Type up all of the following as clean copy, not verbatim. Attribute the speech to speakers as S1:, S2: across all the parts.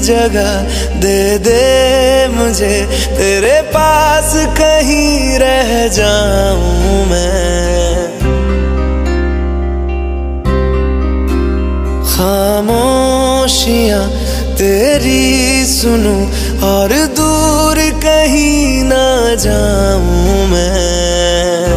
S1: जगह दे दे मुझे, तेरे पास कहीं रह जाऊं मैं। खामोशियां तेरी सुनूं और दूर कहीं ना जाऊं मैं।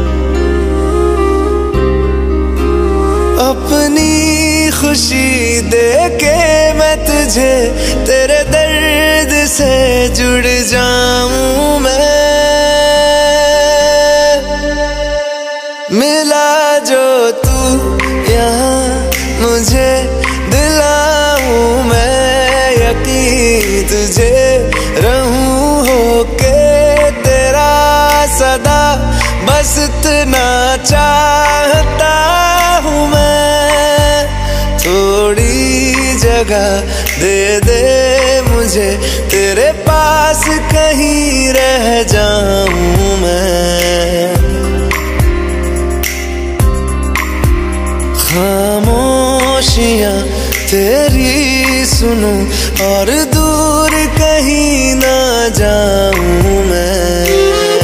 S1: अपनी खुशी दे के मैं तुझे तेरे दर्द से जुड़ जाऊं मैं। मिला जो तू यहाँ मुझे दिलाऊं मैं यकीन, तुझे रहूं होके तेरा सदा, बस इतना चाहता हूँ मैं। थोड़ी जगह दे दे मुझे, तेरे पास कहीं रह जाऊं मैं। खामोशियां तेरी सुनूं और दूर कहीं ना जाऊं मैं।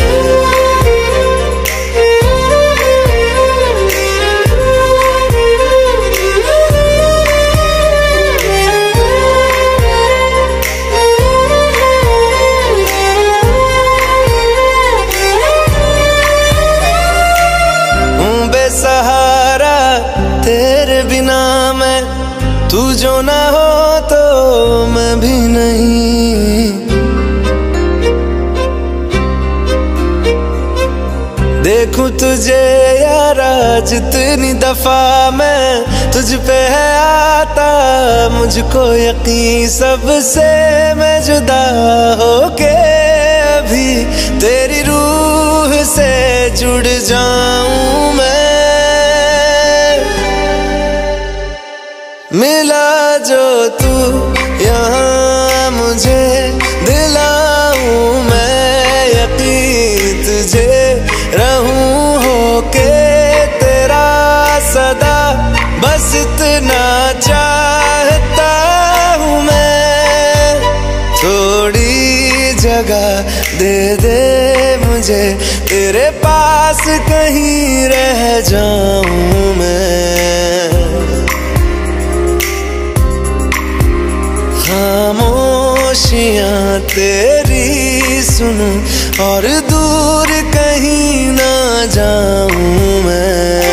S1: बेसहारा तेरे बिना मैं, तू जो ना हो तो मैं भी नहीं। देखूं तुझे यारा जितनी दफा मैं तुझ पे है आता, मुझको यकीन सबसे मैं जुदा होके अभी तेरी रूह से जुड़ जाऊं मैं। मिला जो तू यहाँ मुझे दिलाऊं मैं यकीन, तुझे रहूं होके तेरा सदा, बस इतना चाहता हूँ मैं। थोड़ी जगह दे दे मुझे, तेरे पास कहीं रह जाऊं मैं। खामोशियां तेरी सुनूं और दूर कहीं ना जाऊं मैं।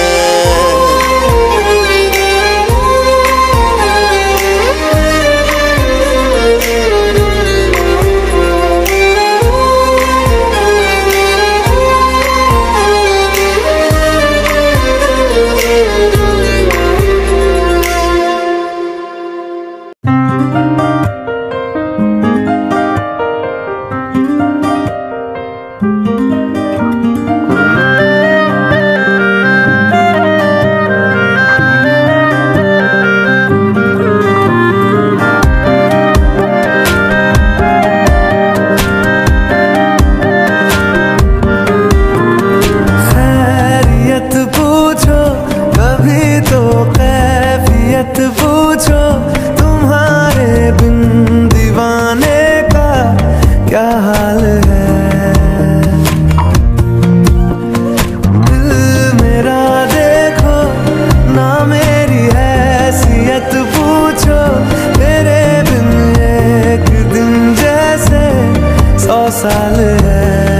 S1: पूछो तुम्हारे बिन दीवाने का क्या हाल है। दिल मेरा देखो ना मेरी हैसियत पूछो, तेरे बिन एक दिन जैसे 100 साल है।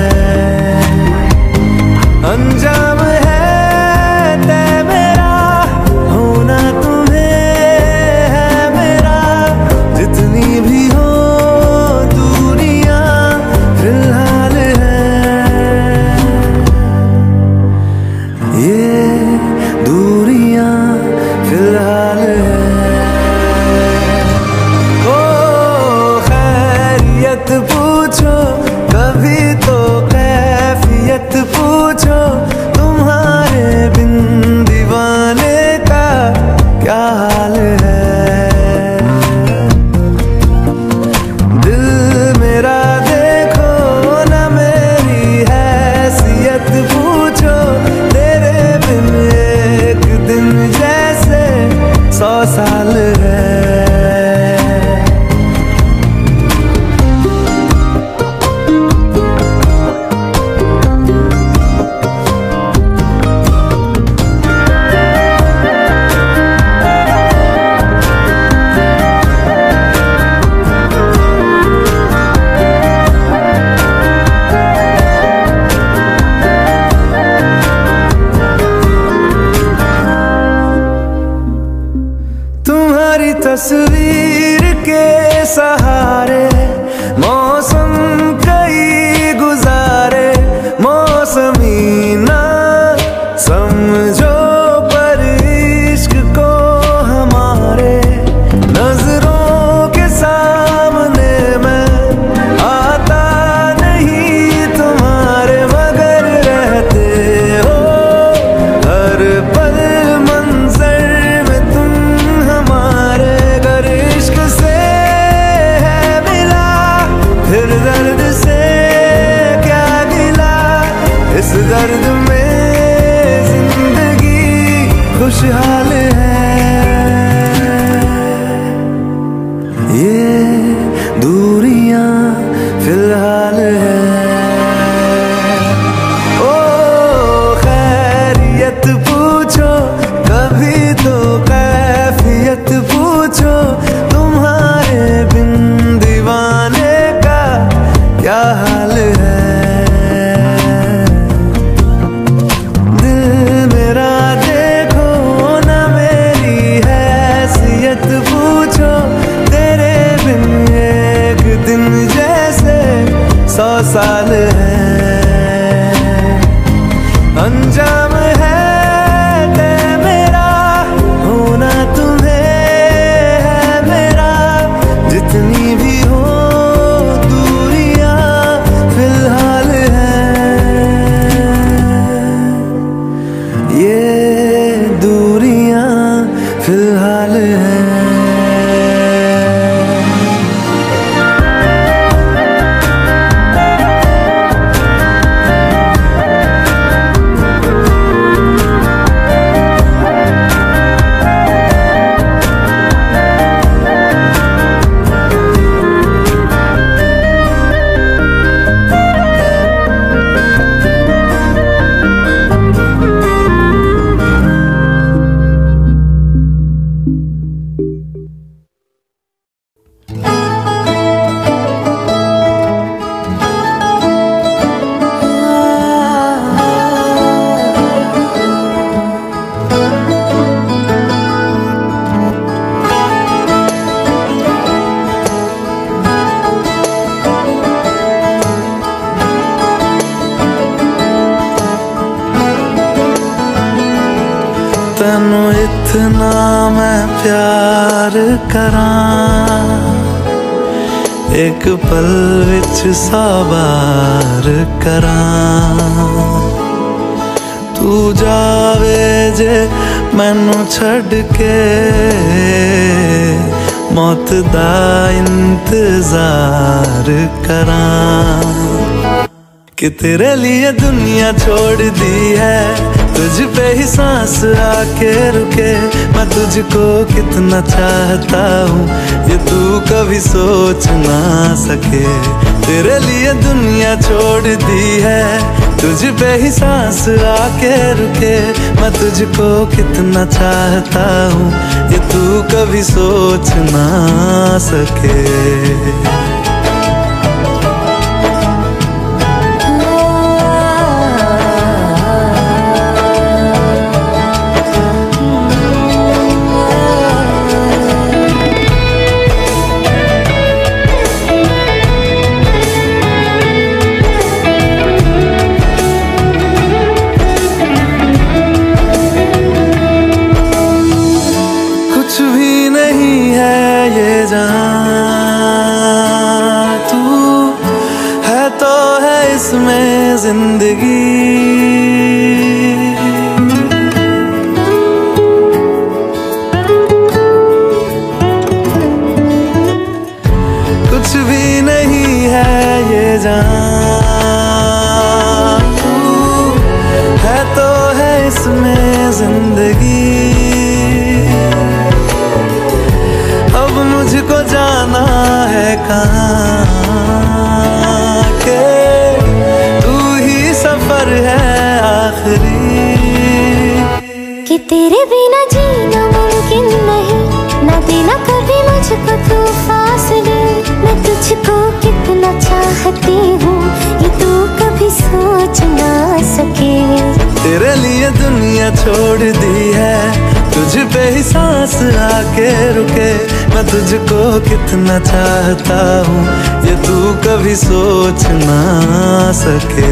S1: अंजाम है तय मेरा होना तुम्हें है मेरा, जितनी भी हो दूरियां फिलहाल है। ये दूरियां फिलहाल है। ओ खैरियत पूछो कभी तो कैफियत पूछो, तुम्हारे बिन दीवाने का क्या हाल है। दिल मेरा देखो ना मेरी हैसियत पूछो, तेरे बिन एक दिन जैसे 100 साल है। तुम्हारी तस्वीर के सहारे मौसम कई गुजारे, मौसमी ना समझो पर इश्क को हमारे। नजरों के सामने मैं आता नहीं तुम्हारे, मगर रहते हो हर पल मंजर में तुम हमारे। अगर इश्क से है मिला फिर दर्द से क्या गिला, इस दर्द में जिंदगी खुशहाल है। ये दूरियां फिलहाल है। ओ खैरियत पूछो कभी तो कैफियत पूछो, तुम्हारे बिन दीवाने का क्या हाल है। दिल मेरा देखो ना मेरी हैसियत पूछो, तेरे बिन एक दिन जैसे 100 साल है। अंजाम है तय मेरा होना तुम्हें है मेरा, जितनी भी हो दूरियां फिलहाल है। ये दूरियां फिलहाल है। तैनू इतना मैं प्यार करां, एक पल विच 100 बार करां। तू जावे जे मैनू छड़ के, मौत दा इंतजार करां। कि तेरे लिए दुनिया छोड़ दी है, तुझ पे ही सांस आके रुके। मैं तुझको कितना चाहता हूँ ये तू कभी सोच ना सके। तेरे लिए दुनिया छोड़ दी है, तुझ पे ही सांस आके रुके। मैं तुझको कितना चाहता हूँ ये तू कभी सोच ना सके। तू है तो है इसमें जिंदगी, कुछ भी नहीं है ये जान। तू है तो है इसमें जिंदगी, अब मुझको जाना है कहाँ के तू ही सफर है आखिरी।
S2: कि तेरे बिना जीना मुमकिन नहीं, ना देना कभी मुझको तू फासले। मैं तुझको कितना चाहती हूँ ये तू कभी सोच ना सके।
S1: तेरे लिए दुनिया छोड़ दी है, तुझ पे ही सांस आके रुके, मैं तुझको कितना चाहता हूँ ये तू कभी सोच ना सके।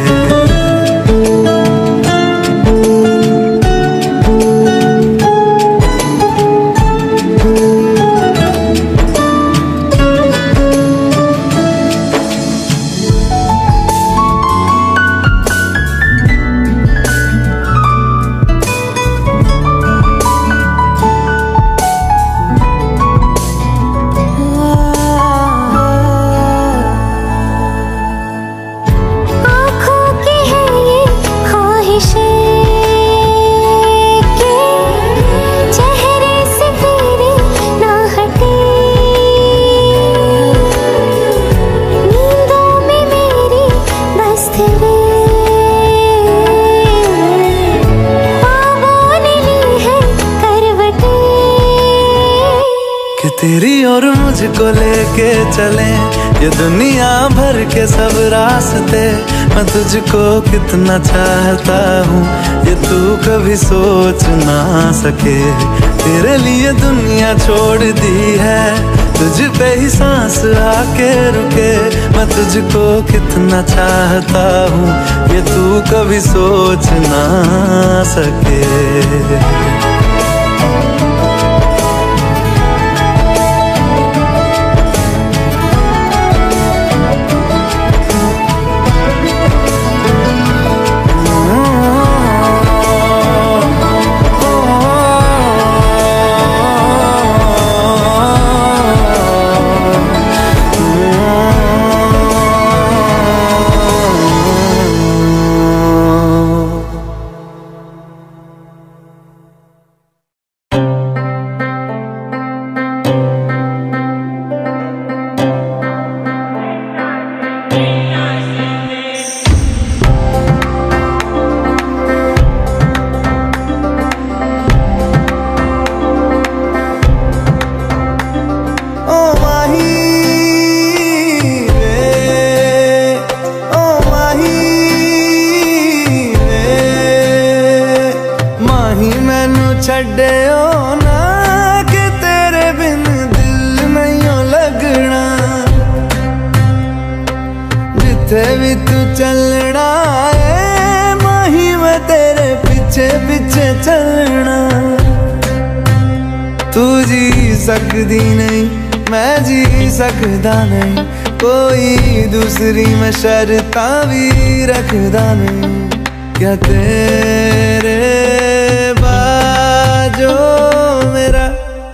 S1: तेरी और मुझको लेके चले ये दुनिया भर के सब रास्ते, मैं तुझको कितना चाहता हूँ ये तू कभी सोच ना सके। तेरे लिए दुनिया छोड़ दी है, तुझ पे ही सांस आके रुके, मैं तुझको कितना चाहता हूँ ये तू कभी सोच ना सके। छड्डियो ना कि तेरे बिन दिल नहीं लगना, जिथे भी तू चलना है माही मैं तेरे पीछे पीछे चलना। तू जी सकदी नहीं मैं जी सकदा नहीं, कोई दूसरी मैं शर्तां भी रखदा नहीं। क्या तेरे जो मेरा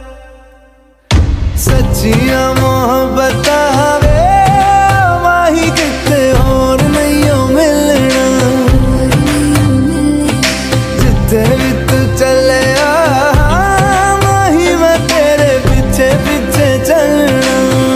S1: सच्चिया मोहब्बत वे माही किते और नहीं मिलना, जिथे भी तू चले माही मैं तेरे पीछे पीछे चलना।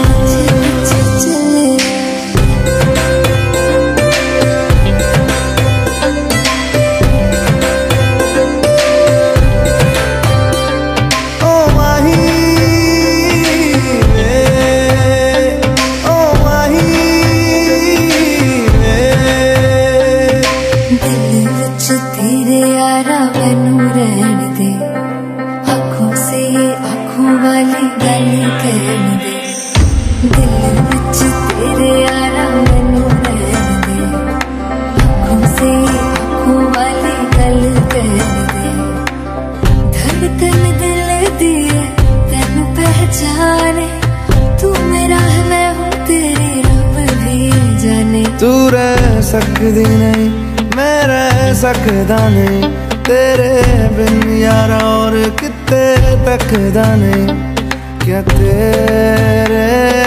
S1: तू रह सकदी नहीं मैं रह सकदा नहीं, तेरे बिन यारा और किते तकदा नहीं। क्या तेरे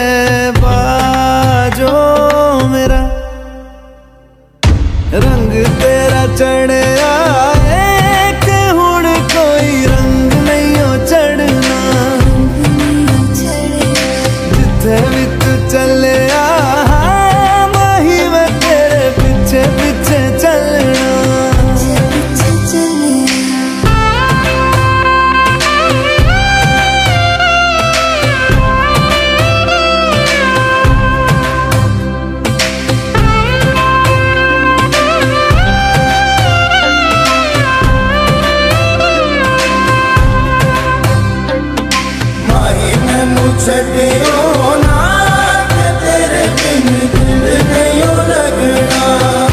S1: बाजो मेरा रंग तेरा चढ़िया है कि हुण कोई रंग नहीं हो चढ़ना, जिथे भी तू चले पीछे चलना। छटियो ना के तेरे बिन दिल नहीं लगना,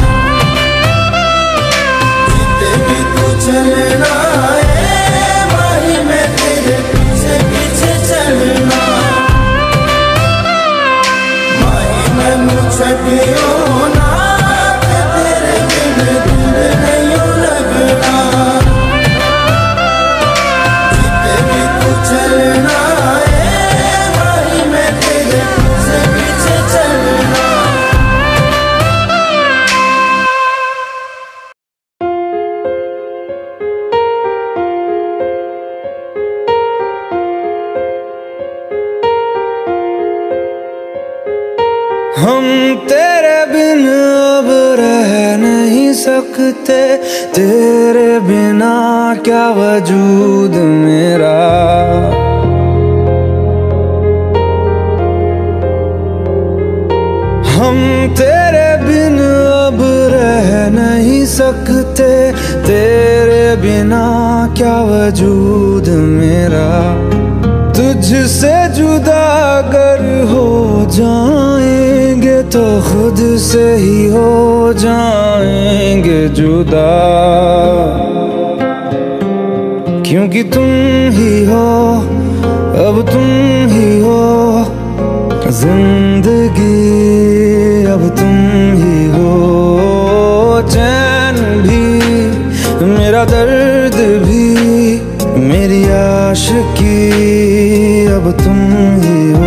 S1: जिते भी तू चलना है वही मैं तेरे पीछे पीछे चलना। माही मैनू छटियो ना के तेरे बिन दिल नहीं लगना, जिते भी तू चलना हम तेरे बिन अब रह नहीं सकते, तेरे बिना क्या वजूद मेरा। हम तेरे बिन अब रह नहीं सकते, तेरे बिना क्या वजूद मेरा। तुझसे जुदा अगर हो जाएंगे तो खुद से ही हो जाएंगे जुदा, क्योंकि तुम ही हो, अब तुम ही हो जिंदगी, अब तुम ही हो। चैन भी मेरा दर्द भी मेरी आशिकी, अब तुम ही हो।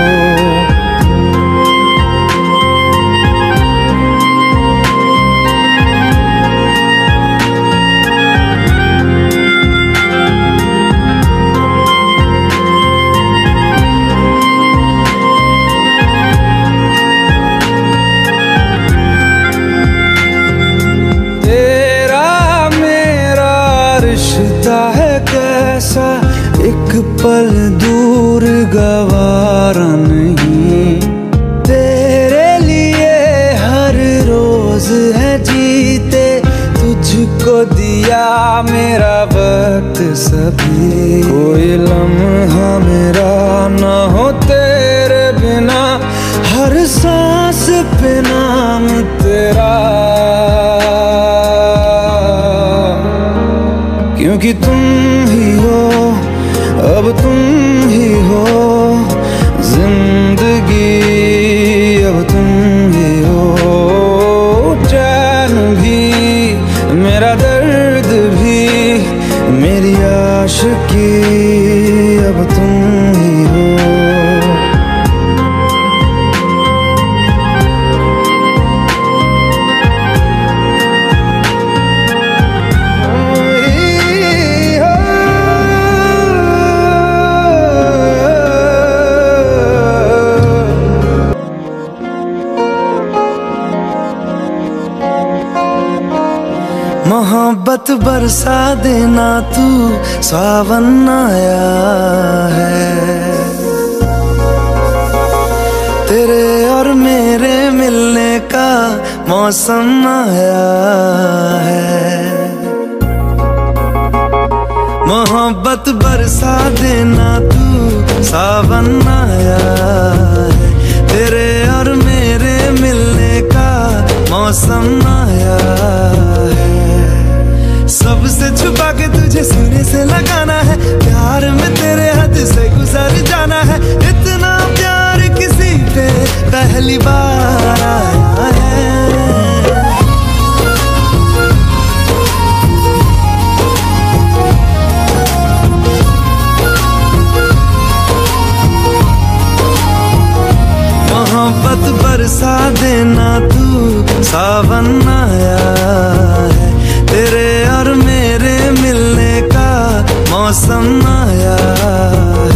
S1: एक पल दूर गवारा नहीं, तेरे लिए हर रोज है जीते, तुझको दिया मेरा वक्त सभी। कोई लम्हा मेरा ना हो तेरे बिना, हर सांस पे नाम तेरा, क्योंकि तुम ही हो, अब तुम ही हो जिंदगी, अब तुम ही हो। चैन भी मेरा दर्द भी मेरी आशिकी, अब तुम ही हो। मोहब्बत बरसा देना तू, सावन आया है, तेरे और मेरे मिलने का मौसम आया है। मोहब्बत बरसा देना तू, सावन आया है, तेरे और मेरे मिलने का मौसम आया है। सबसे छुपा के तुझे सीने से लगाना है, प्यार में तेरे हद से गुजर जाना है। इतना प्यार किसी पे पहली बार आया है। मोहब्बत बरसा देना तू, सावन आया है, तेरे और मेरे मिलने का मौसम आया है।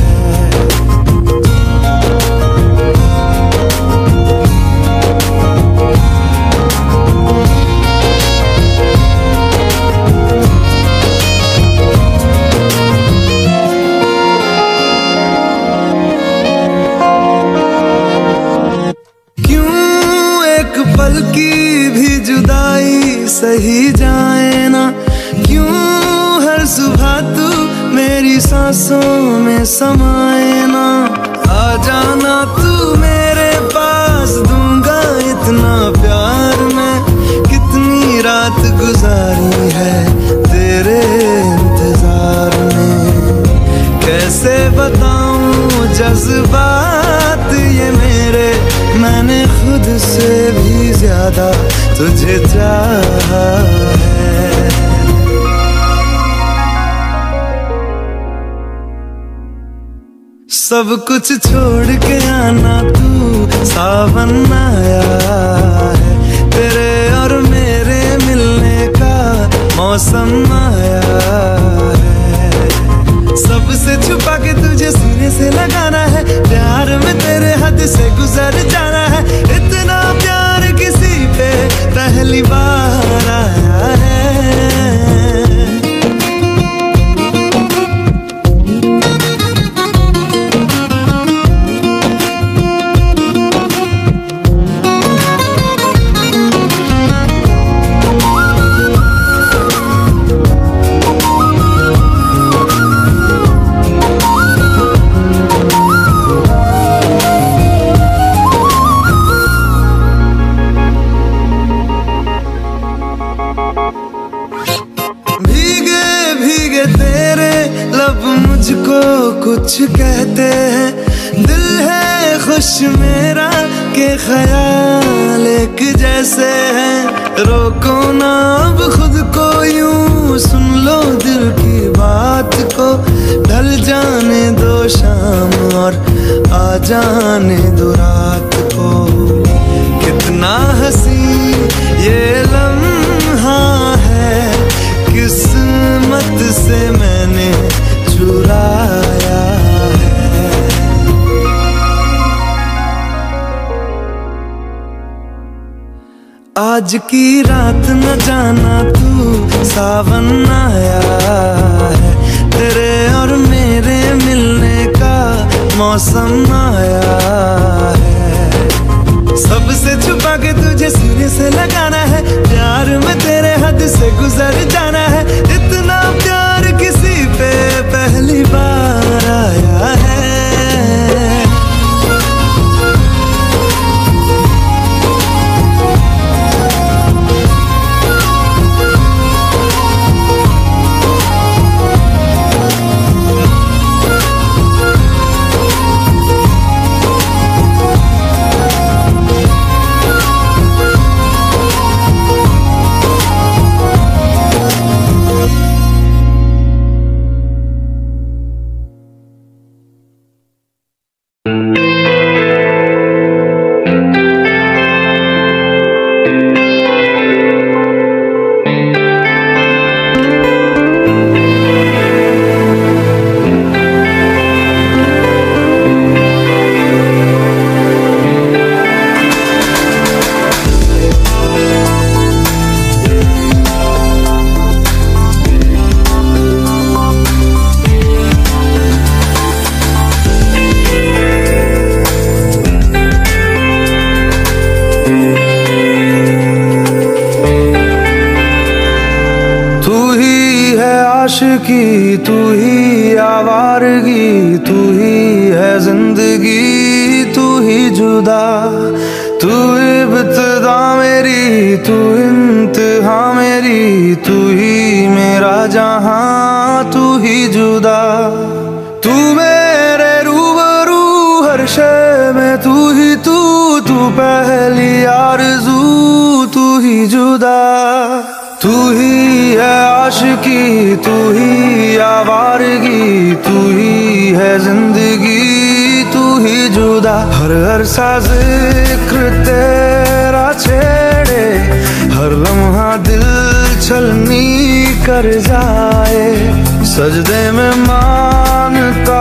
S1: पल की भी जुदाई सही जाए ना, क्यों हर सुबह तू मेरी सांसों में समाए ना। जाना तू मेरे पास, दूंगा इतना प्यार मैं। कितनी रात गुजारी है तेरे इंतजार में, कैसे बताऊं जज्बात ये मेरे, मैंने खुद से भी ज्यादा तुझे चाहा है। सब कुछ छोड़ के आना तू, सावन आया है। तेरे और मेरे मिलने का मौसम आया है। सबसे छुपा के तुझे सीने से लगाना है, प्यार में तेरे हद से गुजर जाना है। इतना प्यार किसी पे पहली बार आया है। मुझको कुछ कहते हैं, दिल है खुश मेरा के ख्याल एक जैसे हैं। रोको ना अब खुद को यूं, सुन लो दिल की बात को। ढल जाने दो शाम और आ जाने दो रात को। कितना हंसी ये लम्हा है, किस्मत से मैंने चुराया है। आज की रात न जाना तू, सावन आया है। तेरे और मेरे मिलने का मौसम आया है। सबसे छुपा के तुझे सीने से लगाना है, प्यार में तेरे हद से गुजर जाना है। इतना प्यार किसी पे पहली बार आया है। आशिकी तू ही आवारगी, तू ही है जिंदगी, तू ही जुदा। तू इब्तिदा मेरी, तू इंतहा मेरी, तू ही मेरा जहां, तू ही जुदा। तू मेरे रूबरू हर शय में, तू ही तू पहली आरज़ू, तू ही जुदा। तू ही है आशिकी, तू ही आवारगी, तू ही है जिंदगी, तू ही जुदा। हर सा जिक्र तेरा छेड़े, हर लम्हा दिल छलनी कर जाए। सजदे में मानता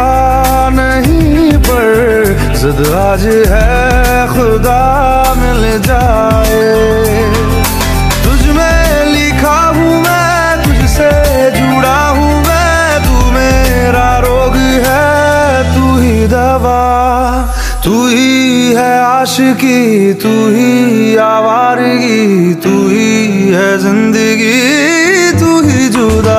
S1: नहीं पर जिद आज है खुदा मिल जाए। तुझ में लिखा हूँ मैं, तुझसे जुड़ा हूँ मैं, तू मेरा रोग है, तू ही दवा। तू ही है आशिकी, तू ही आवारगी, तू ही है जिंदगी, तू ही जुदा।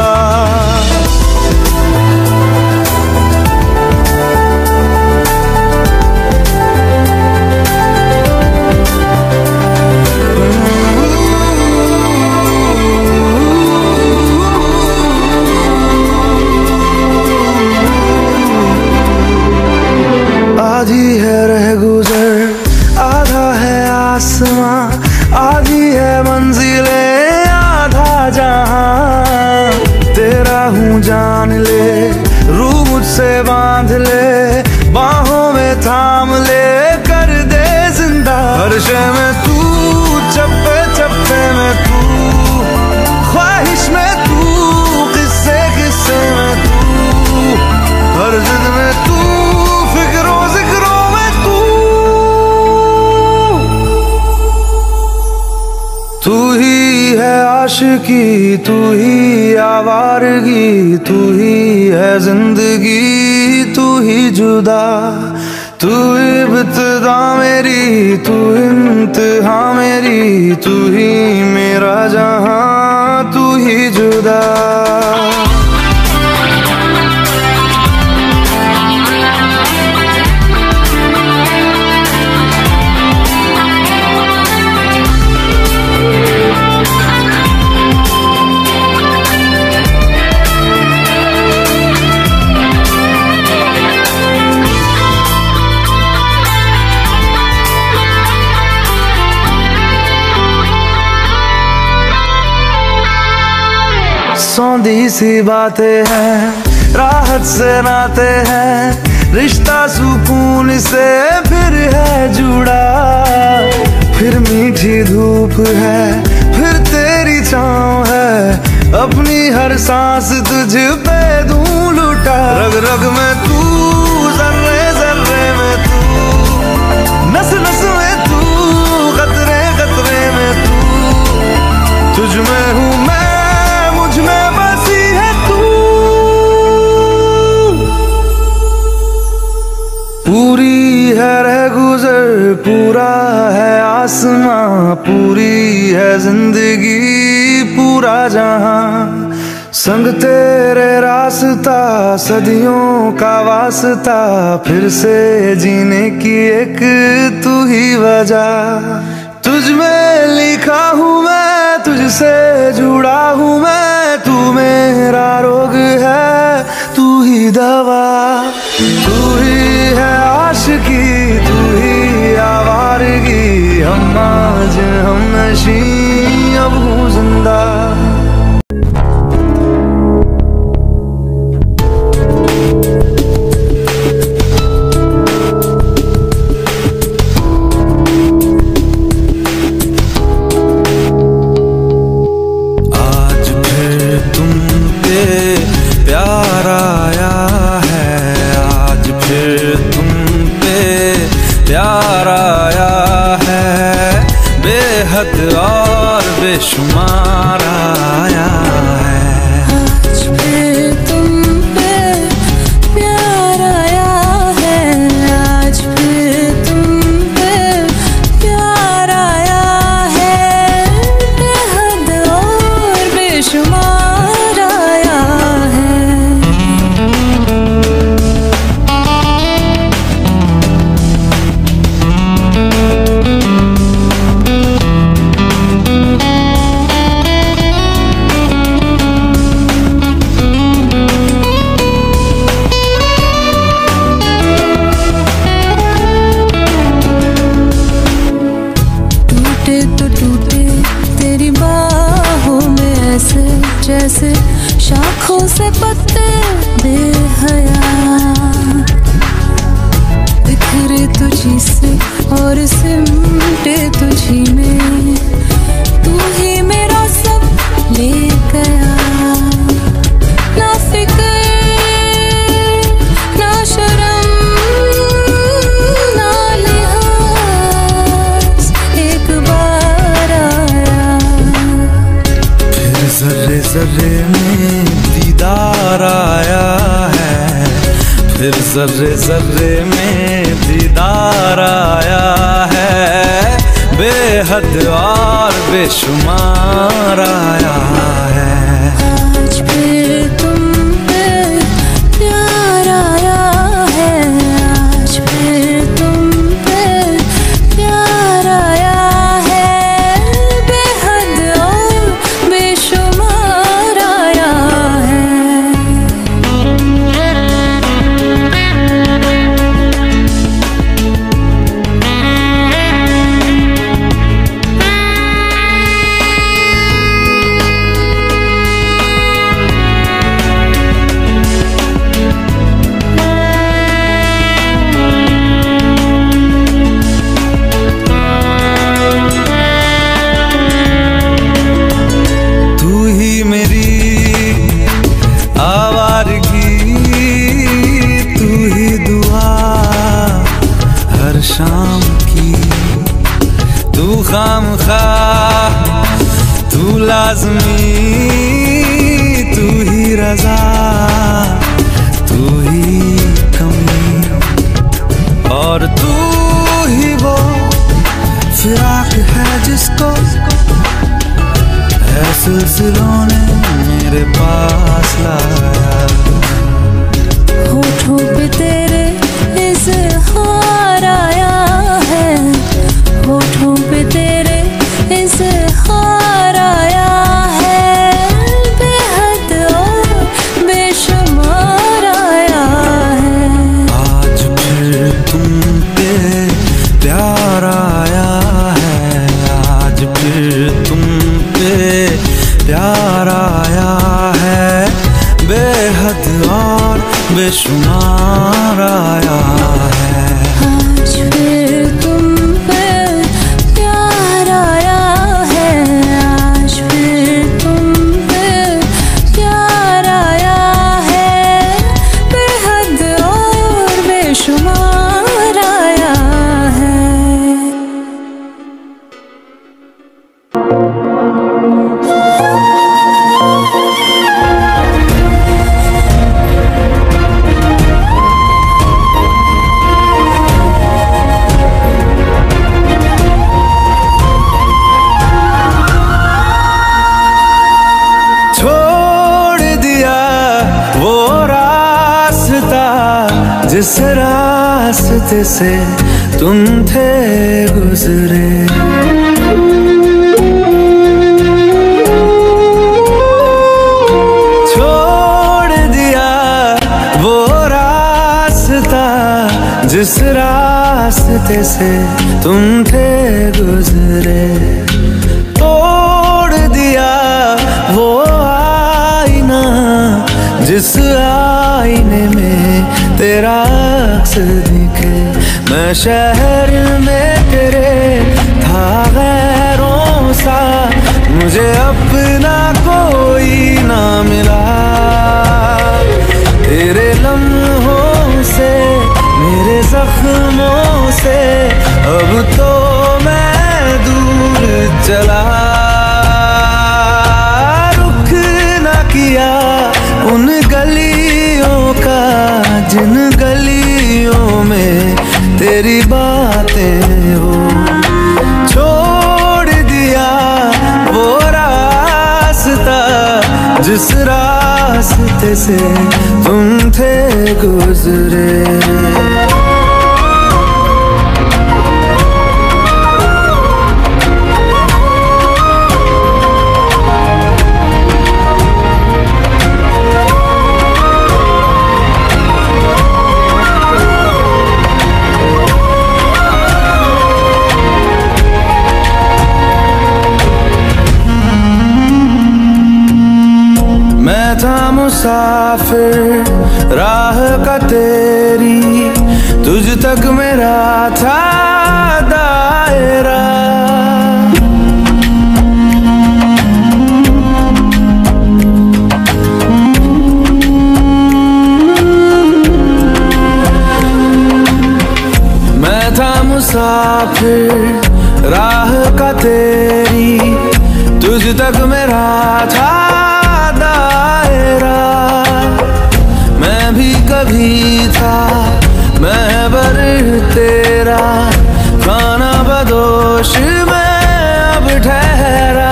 S1: आधी है रह गुजर, आधा है आसमां, आधी है मंजिलें, आधा जहां। तेरा हूँ जान ले, रूह मुझसे बांध ले, बाहों में थाम ले, कर दे जिंदा। हर शय में तू, चप्पे चप्पे में तू, ख्वाहिश में तू, किस्से किस्से में तू, हर जिद में तू, फिक्रों जिक्रों में तू। तू ही है आशिकी, तू ही आवारगी, तू ही है जिंदगी, तू ही जुदा। तू इब्तिदा मेरी, तू इंतहा मेरी, तू ही मेरा जहां, तू ही जुदा। सौंधी सी बातें हैं, राहत से नाते हैं, रिश्ता सुकून से फिर है जुड़ा। फिर मीठी धूप है, फिर तेरी छाँव है, अपनी हर सांस तुझ पे दूं लुटा। रग रग में तू, जर्रे जर्रे में तू, नस नस में तू, कतरे कतरे में तू, तुझ में हूँ मैं, मुझ में बसी है तू। पूरी है रह गुजर, पूरा है आसमां, पूरी है जिंदगी, पूरा जहां। संग तेरे रास्ता, सदियों का वास्ता, फिर से जीने की एक तू ही वजह। तुझ में लिखा हूँ मैं, तुझसे जुड़ा हूँ मैं, तू मेरा रोग है, तू ही दवा। तू ही है आशिकी, तू ही आवारगी, हम आज हम नशी, अब हूँ जिंदा। प्यार आया है, आज फिर तुम पे प्यार आया है, बेहद और बेशुमार आया है।
S3: आज फिर तुम पे प्यार आया है, आज फिर तुम पे प्यार आया है, बेहद और बेशुमार। जैसे शाखों से पत्ते बेहया, बिखरे तुझी से और सिमटे तुझी में, तू ही मेरा सब ले गया। ना फिक्र ना शर्म ना लिहाज, एक बार आया।
S1: फिर जर्रे जर्रे में दीदार आया है, फिर जर्रे जर्रे में दीदार आया है, बेहद और बेशुमार आया है।
S3: आज फिर तुम पे प्यार आया है, आज फिर तुम पे प्यार आया है, बेहद और बेशुमार आया है।
S1: खामखा, तू लाज़मी, तू ही रज़ा, तू ही कमी, और तू ही वो फिराक है जिसको है सिलसिलों ने मेरे पास लाया।
S3: होठों पे तेरे इज़हार आया है, होठों पे तेरे इज़हार आया है, बेहद और बेशुमार आया है।
S1: आज फिर तुम पे प्यार आया है, आज फिर तुम पे प्यार आया है, बेहद और बेशुमार आया है।
S3: आज फिर तुम पे प्यार आया है, आज फिर तुम पे प्यार आया है, बेहद और बेशुमार आया है।
S1: जिस रास्ते से तुम थे गुजरे, छोड़ दिया वो रास्ता जिस रास्ते से तुम थे गुजरे, तोड़ दिया वो आईना जिस आईने में तेरा अक्स दिखे। मैं शहर में तेरे था गैरों सा, मुझे अपना कोई ना मिला। तेरे लम्हों से मेरे जख्मों से अब तो मैं दूर चला। रुख ना किया उन गलियों का जिन गलियों में तेरी बातें हो, छोड़ दिया वो रास्ता जिस रास्ते से तुम थे गुजरे। मैं था मुसाफिर राह का तेरी, तुझ तक मेरा था दायरा। मैं था मुसाफिर राह का तेरी, तुझ तक मेरा था दायरा। मैं भी कभी था महबर तेरा, खाना बदोश में अब ठहरा,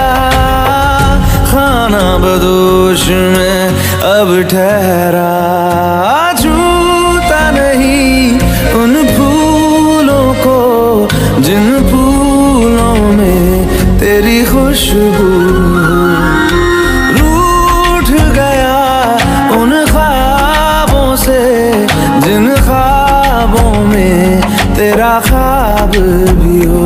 S1: खाना बदोश में अब ठहरा। छूता नहीं उन फूलों को जिन फूलों में तेरी खुशबू, रूठ गया उन ख्वाबों से जिन ख्वाबों में तेरा ख्वाब भी हो।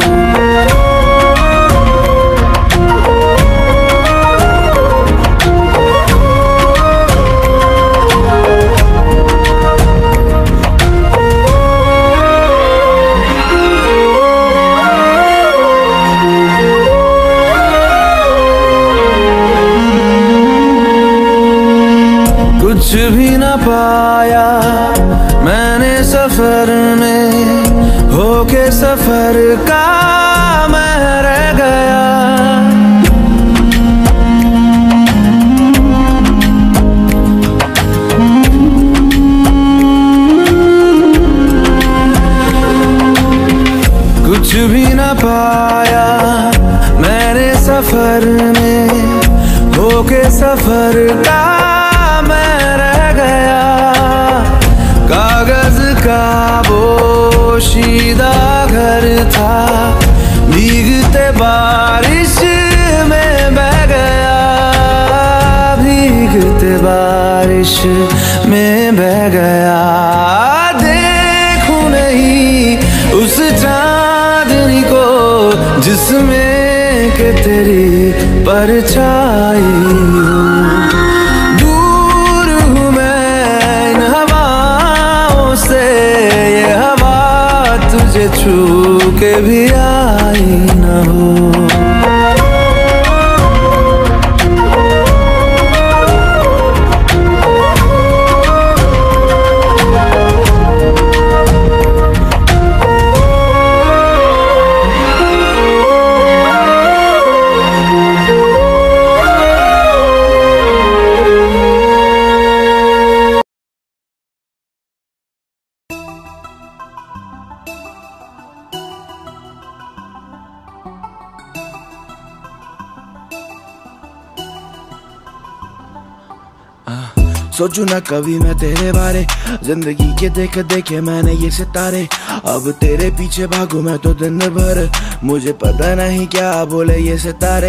S1: कुछ भी न पाया मैंने सफर में, होके सफर का मैं रह गया। कुछ भी ना पाया मैंने सफर में, होके सफर का मैं रह गया। कागज का पोशीदा घर था, भीगते बारिश में बह गया, भीगते बारिश में बह गया। देखूं नहीं उस चांदनी को जिसमें के तेरी परछाई हो। दूर हूँ मैं इन हवाओं से, ये हवा तुझे छू के भी आई न हो। सोचू ना कभी मैं तेरे बारे, जिंदगी के देख देखे मैंने ये सितारे। अब तेरे पीछे भागू मैं तो दिन भर, मुझे पता नहीं क्या बोले ये सितारे।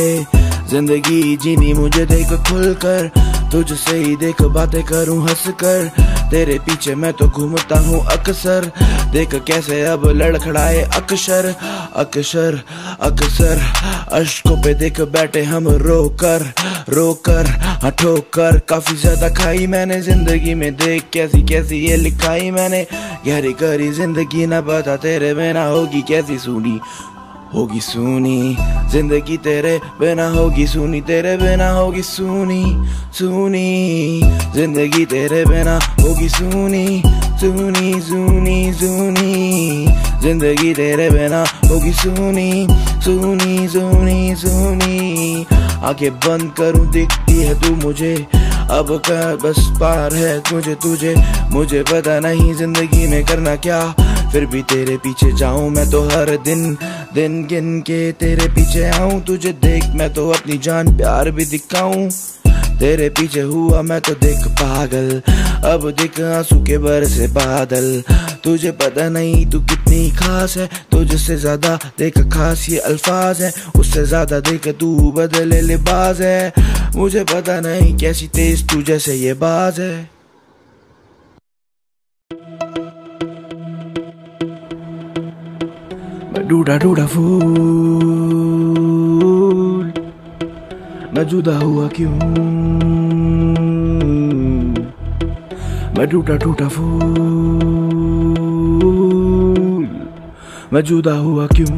S1: जिंदगी जीनी मुझे देख खुलकर, तुझसे ही देख बातें करूं हंस कर। तेरे पीछे मैं तो घूमता हूँ अक्सर, देख कैसे अब लड़खड़ाए अक्षर अक्षर अक्सर। अश्कों पे देख बैठे हम रोकर रोकर ठोकर। काफी ज्यादा खाई मैंने जिंदगी में, देख कैसी कैसी ये लिखाई मैंने। गहरी करी जिंदगी ना बता तेरे बिना होगी कैसी सुनी, होगी सुनी जिंदगी तेरे बिना होगी सुनी, तेरे बिना होगी सुनी सुनी जिंदगी तेरे बिना होगी सुनी सुनी सुनी सुनी जिंदगी तेरे बिना होगी सुनी सुनी सुनी सुनी। आंखें बंद करूं दिखती है तू मुझे, अब का बस पार है मुझे तुझे। मुझे पता नहीं जिंदगी में करना क्या, फिर भी तेरे पीछे जाऊं मैं तो हर दिन दिन गिन के तेरे पीछे आऊं। तुझे देख मैं तो अपनी जान प्यार भी दिखाऊं, तेरे पीछे हुआ मैं तो देख पागल। अब देख आंसू के बरसे बादल, तुझे पता नहीं तू कितनी खास है। तुझसे ज्यादा देख खास ये अल्फाज है, उससे ज्यादा देख तू बदले लिबास है। मुझे पता नहीं कैसी तेज तू जैसे ये बाज है। मैं टूटा टूटा फूल, मैं जुदा हुआ क्यों। मैं टूटा टूटा फूल, मैं जुदा हुआ क्यों।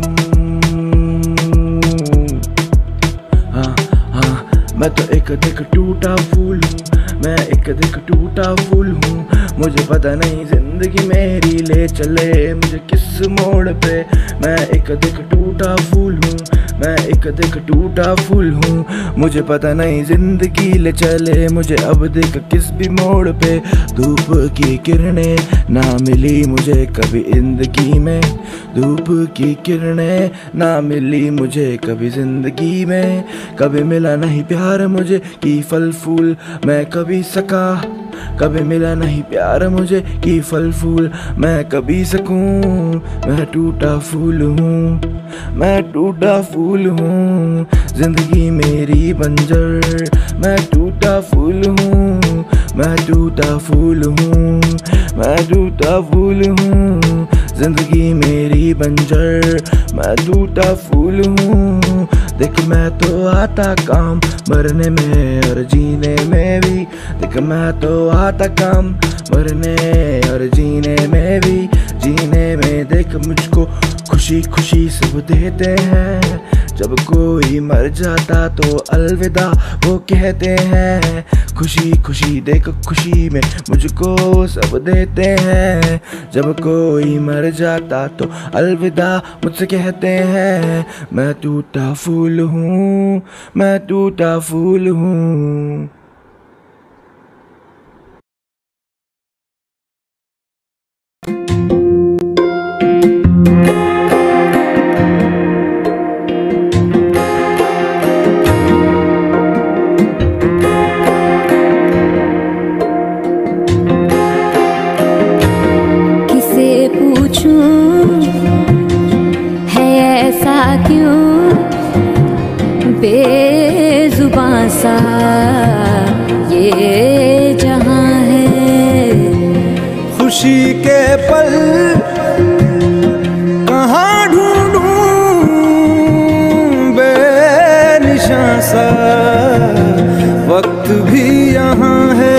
S1: हाँ हाँ मैं तो एक देख टूटा फूल हूँ, मैं एक देख टूटा फूल हूँ। मुझे पता नहीं जिंदगी मेरी ले चले मुझे किस मोड़ पे। मैं एक देख टूटा फूल हूँ, मैं एक देख टूटा फूल हूँ। मुझे पता नहीं जिंदगी ले चले मुझे अब देख किस भी मोड़ पे। धूप की किरणें ना मिली मुझे कभी जिंदगी में, धूप की किरणें ना मिली मुझे कभी जिंदगी में। कभी मिला नहीं प्यार मुझे कि फल फूल मैं कभी सका, कभी मिला नहीं प्यार मुझे कि फल फूल मैं कभी सकूं। मैं टूटा फूल हूँ, मैं टूटा फूल हूँ, जिंदगी मेरी बंजर। मैं टूटा फूल हूँ, मैं टूटा फूल हूँ, मैं टूटा फूल हूँ, जिंदगी मेरी बंजर। मैं टूटा फूल हूँ, देख मैं तो आता काम मरने में और जीने में भी। देख मैं तो आता काम मरने और जीने में भी। जीने में देख मुझको खुशी खुशी सब देते हैं,
S4: जब कोई मर जाता तो अलविदा वो कहते हैं, खुशी खुशी देख खुशी में मुझको सब देते हैं। जब कोई मर जाता तो अलविदा मुझसे कहते हैं, मैं टूटा फूल हूँ, मैं टूटा फूल हूँ।
S3: है ऐसा क्यों बेजुबां सा ये जहां है।
S1: खुशी के पल कहाँ ढूंढूं बेनिशां सा वक्त भी यहाँ है।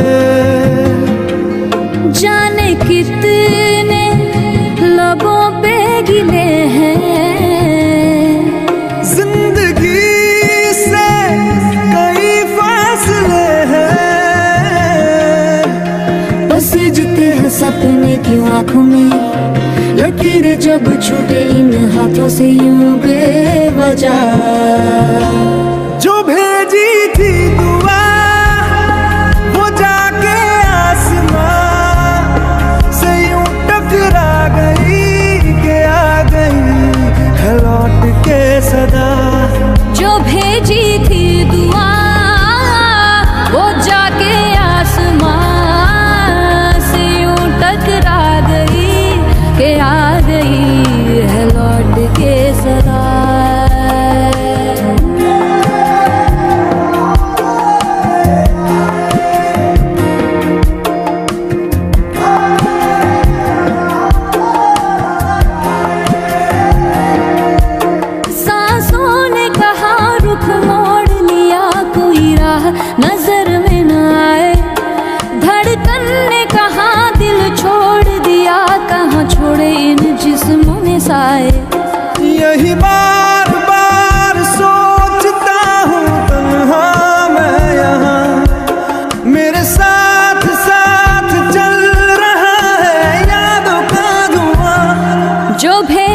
S3: जाने कितने लबों पे गिले हैं,
S1: जिंदगी से कई फासले हैं।
S3: बस जीते हैं सपने की आंखों में, लकीरें जब छूटे इन हाथों से यूं बेवजह।
S1: जो भेजी थी दुआ वो जाके आसमां से यूं टकरा गई के आ गई है लौट के सदा।
S3: जो भेजी थी दुआ वो जाके आसमां से यूं टकरा गई के आ गई है लौट के सदा। नजर में न आए धड़कन ने कहा दिल छोड़ दिया, कहाँ छोड़े इन जिस्मों में साए।
S1: यही बार बार सोचता हूँ तन्हा मैं यहाँ, मेरे साथ साथ चल रहा है यादों का धुआं।
S3: जो